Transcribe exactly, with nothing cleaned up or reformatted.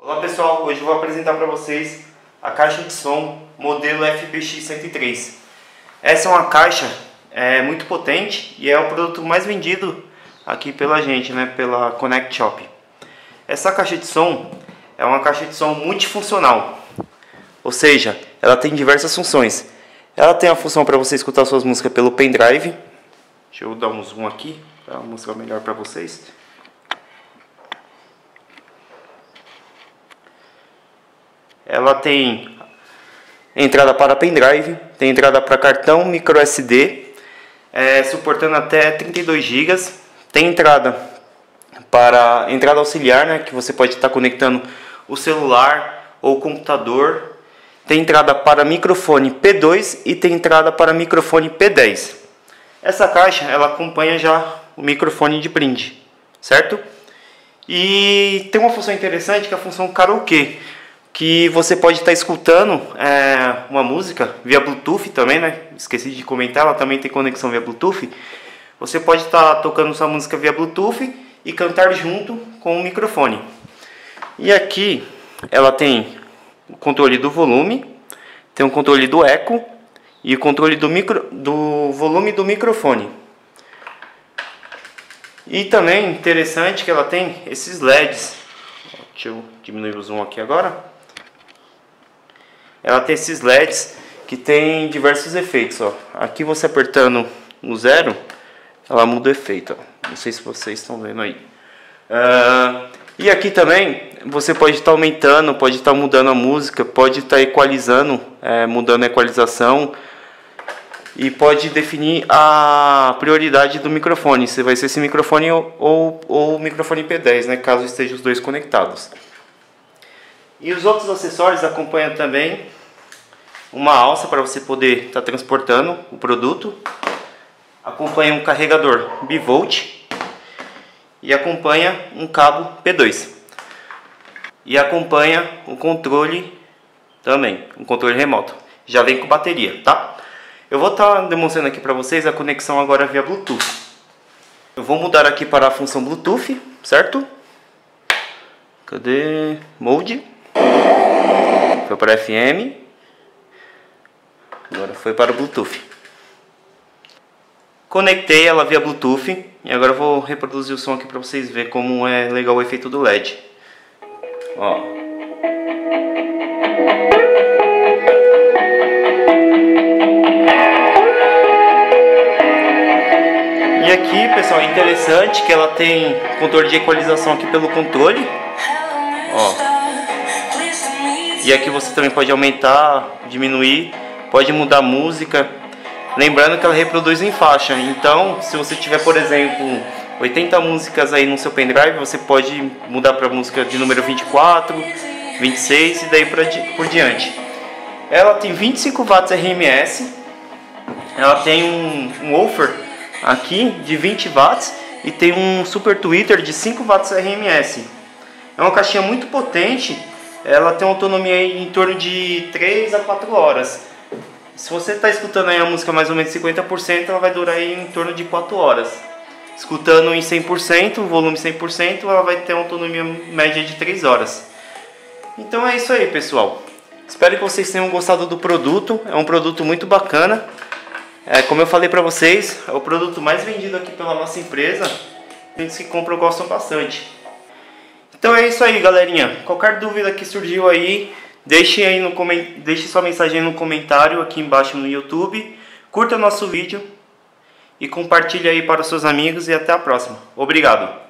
Olá pessoal, hoje eu vou apresentar para vocês a caixa de som modelo F B X cento e três. Essa é uma caixa é, muito potente e é o produto mais vendido aqui pela gente, né, pela Connect Shop. Essa caixa de som é uma caixa de som multifuncional, ou seja, ela tem diversas funções. Ela tem a função para você escutar suas músicas pelo pendrive. Deixa eu dar um zoom aqui para mostrar melhor para vocês. Ela tem entrada para pendrive, tem entrada para cartão micro S D, é, suportando até trinta e dois gigas. Tem entrada para entrada auxiliar, né, que você pode estar conectando o celular ou o computador. Tem entrada para microfone P dois e tem entrada para microfone P dez. Essa caixa ela acompanha já o microfone de brinde, certo? E tem uma função interessante que é a função karaokê, que você pode estar escutando é, uma música via Bluetooth também, né? Esqueci de comentar, ela também tem conexão via Bluetooth. Você pode estar tocando sua música via Bluetooth e cantar junto com o microfone. E aqui ela tem o controle do volume, tem o controle do eco e o controle do, micro, do volume do microfone. E também interessante que ela tem esses L E Ds. Deixa eu diminuir o zoom aqui agora. Ela tem esses L E Ds que tem diversos efeitos, ó. Aqui você apertando o zero, ela muda o efeito, ó. Não sei se vocês estão vendo aí. Uh, e aqui também você pode estar aumentando, pode estar mudando a música, pode estar equalizando, é, mudando a equalização. E pode definir a prioridade do microfone, se vai ser esse microfone ou, ou, ou o microfone P dez, né, caso estejam os dois conectados. E os outros acessórios acompanham também uma alça para você poder estar tá transportando o produto. Acompanha um carregador bivolt e acompanha um cabo P dois. E acompanha o controle também, um controle remoto. Já vem com bateria, tá? Eu vou estar tá demonstrando aqui para vocês a conexão agora via Bluetooth. Eu vou mudar aqui para a função Bluetooth, certo? Cadê? Mode. Foi para F M. Agora foi para o Bluetooth. Conectei ela via Bluetooth. E agora eu vou reproduzir o som aqui para vocês verem como é legal o efeito do L E D. Ó. E aqui, pessoal, é interessante que ela tem controle de equalização aqui pelo controle. Ó. E aqui você também pode aumentar, diminuir, pode mudar a música. Lembrando que ela reproduz em faixa. Então, se você tiver, por exemplo, oitenta músicas aí no seu pendrive, você pode mudar para música de número vinte e quatro, vinte e seis e daí pra, por diante. Ela tem vinte e cinco watts R M S. Ela tem um, um woofer aqui de vinte watts e tem um super tweeter de cinco watts R M S. É uma caixinha muito potente. Ela tem uma autonomia em torno de três a quatro horas. Se você está escutando aí a música mais ou menos cinquenta por cento, ela vai durar aí em torno de quatro horas. Escutando em cem por cento, volume cem por cento, ela vai ter uma autonomia média de três horas. Então é isso aí, pessoal. Espero que vocês tenham gostado do produto. É um produto muito bacana. É, como eu falei para vocês, é o produto mais vendido aqui pela nossa empresa. Os que compram gostam bastante. Então é isso aí, galerinha. Qualquer dúvida que surgiu aí, deixe, aí no coment... deixe sua mensagem no comentário aqui embaixo no YouTube. Curta nosso vídeo e compartilhe aí para os seus amigos. E até a próxima. Obrigado.